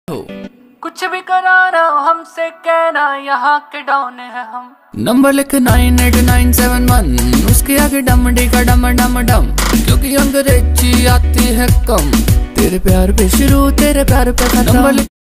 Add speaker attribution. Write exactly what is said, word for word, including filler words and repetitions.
Speaker 1: हो।
Speaker 2: कुछ भी कराना हमसे कहना, यहाँ के डॉन है हम।
Speaker 1: नंबर लिख nine eight nine seven one, उसके आगे डम डी का डम डम डम, क्योंकि अंग्रेजी आती है कम। तेरे प्यार पे शुरू, तेरे प्यार पे खत्म।